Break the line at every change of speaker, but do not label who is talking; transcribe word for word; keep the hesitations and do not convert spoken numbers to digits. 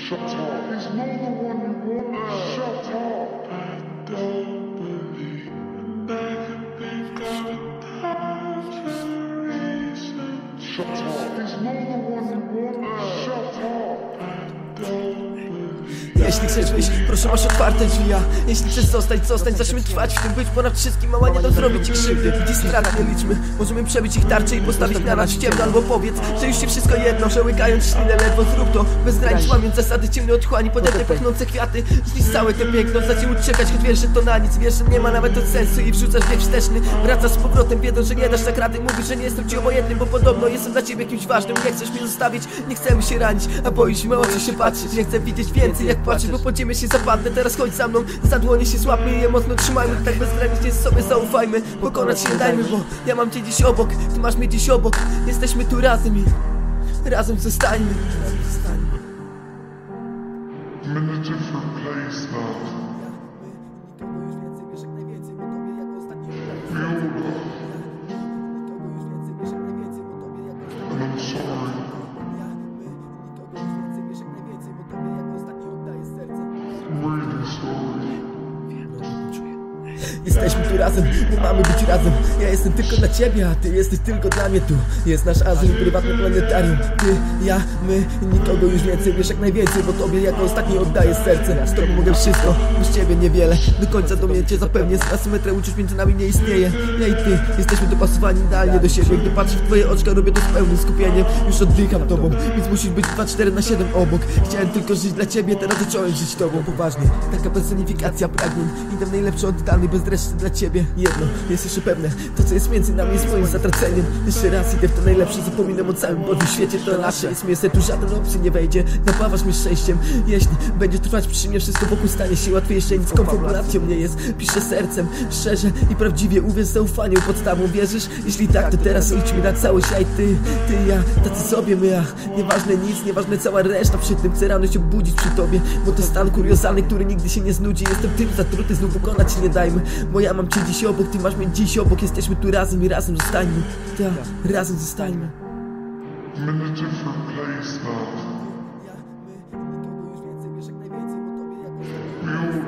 Shut up. He's not the one you want. Shut up. I don't believe and I can think of thousand reasons. Shut up. He's not the one you want. Shut up. I don't believe.
Jeśli chcesz wyjść, proszę masz otwarte drzwi, a jeśli chcesz zostać, zostań, zacznijmy trwać w tym być ponad wszystkim, mała nie dam zrobić ci krzywdy. Gdzie strat nie liczmy, możemy przebić ich tarcze i postawić na nas w ciemno. Albo powiedz, że już się wszystko jedno, że łykając ślinę ledwo zrób to bez granic, łamiąc zasady ciemnej otchłani, podepnę pachnące kwiaty. Zniszcz całe te piękno, zacznij uciekać, choć wiesz, że to na nic. Wiesz, że nie ma nawet to sensu i wrzucasz bieg wsteczny. Wracasz z powrotem, wiedząc, że nie dasz tak rady. Mówisz, że nie jestem ci obojętnym, bo podobno jestem dla ciebie kimś ważnym. Nie chcesz mnie zostawić, nie chcemy się ranić, a boisz się oczy się patrzeć. Nie chcę widzieć więcej jak płaczesz, bo podziemie się zapadnę. Teraz chodź za mną, za dłonie się złapmy i je mocno trzymajmy. Tak bezgranicznie sobie zaufajmy, pokonać się nie dajmy, bo ja mam cię dziś obok, ty masz mnie dziś obok. Jesteśmy tu razem i razem zostańmy.
I'm in a different place now. Viola. And I'm sorry. I'm really sorry.
Jesteśmy tu razem, my mamy być razem. Ja jestem tylko dla ciebie, a ty jesteś tylko dla mnie. Tu jest nasz azyl, prywatne planetarium. Ty, ja, my, nikogo już więcej. Wiesz jak najwięcej, bo tobie jako ostatni oddaję serce. Ja z tobą mogę wszystko, bez ciebie niewiele. Do końca do mnie cię zapewnię, z asymetrę uczuć między nami nie istnieje. Ja i ty, jesteśmy dopasowani idealnie do siebie. Gdy patrzę w twoje oczka, robię to z pełnym skupieniem. Już oddycham tobą, więc musisz być dwa cztery na siedem obok. Chciałem tylko żyć dla ciebie, teraz zacząłem żyć tobą. Poważnie, taka personifikacja pragnień. Idę w najlepszy oddany, bez reszty dla ciebie. Jedno jest jeszcze pewne, to co jest między nami jest moim zatraceniem. Jeszcze raz idę w to najlepsze, zapominam o całym Bożym świecie. To nasze jest miejsce, tu żaden obcy nie wejdzie. Napawasz mnie szczęściem, jeśli będzie trwać przy mnie, wszystko wokół stanie się łatwiejsze. Nic konfabulacją nie jest, piszę sercem, szczerze i prawdziwie. Uwierz, zaufaniem podstawą wierzysz? Jeśli tak, to teraz idźmy na całość. Ja i ty, ty i ja, tacy sobie my, a nieważne nic, nieważne cała reszta. Przy tym chcę rano się budzić przy tobie, bo to stan kuriozalny, który nigdy się nie znudzi. Jestem tym zatruty, znów pokonać się nie dajmy. Bo ja mam cię dziś obok, ty masz mnie dziś obok. Jesteśmy tu razem i razem zostańmy. Tak, razem zostańmy.
I'm in a different place now. Viola.